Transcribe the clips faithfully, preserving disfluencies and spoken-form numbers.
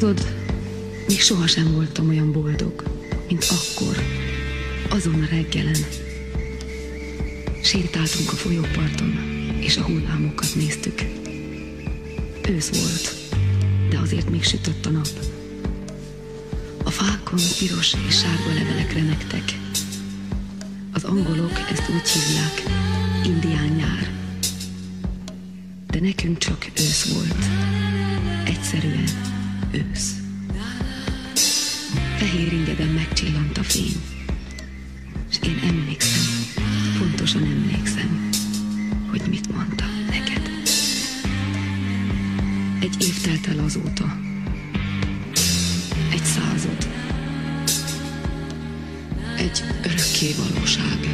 Tudod, még sohasem voltam olyan boldog, mint akkor, azon a reggelen. Sétáltunk a folyóparton, és a hullámokat néztük. Ősz volt, de azért még sütött a nap. A fákon piros és sárga levelek remegtek. Az angolok ezt úgy hívják, indián nyár. De nekünk csak ősz volt. Egyszerűen ősz. Fehér ingeden megcsillant a fény. És én emlékszem, pontosan emlékszem, hogy mit mondtam neked. Egy év telt el azóta. Egy század. Egy örökké valóság.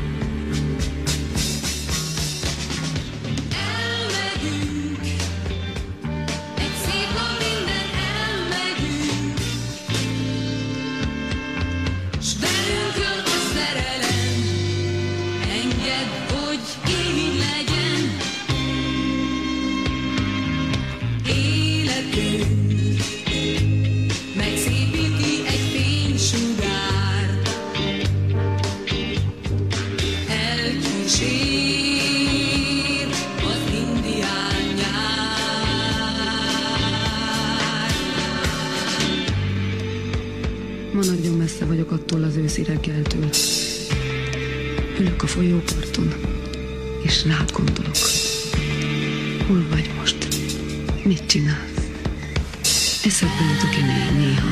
Ma nagyon messze vagyok attól az őszi reggeltől. Ülök a folyóparton, és rád gondolok. Hol vagy most? Mit csinálsz? Eszedbe jutok én néha.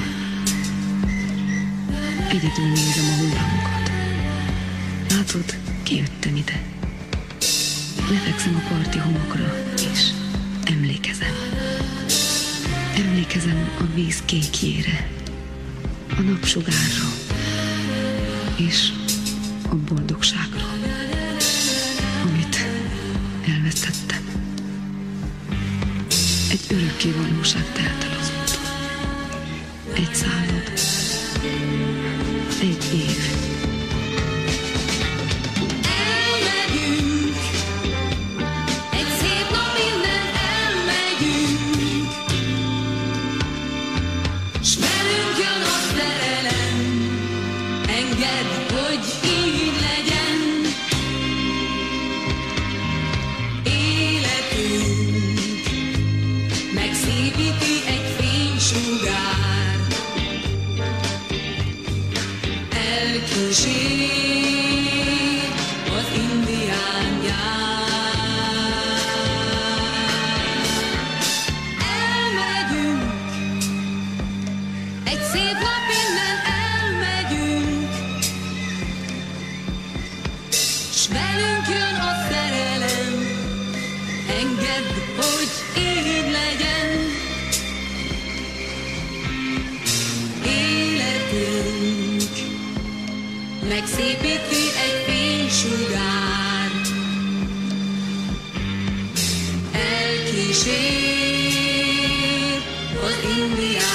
Egyedül nézem a hullámokat. Látod, kijöttem ide. Lefekszem a parti homokra, és emlékezem. Emlékezem a víz kékjére, a napsugárra, és a boldogságra, amit elvesztettem. Egy örökké valóság telt el azóta. Egy század, egy év. Megszépíti egy fénysugár, elkísér az Indián.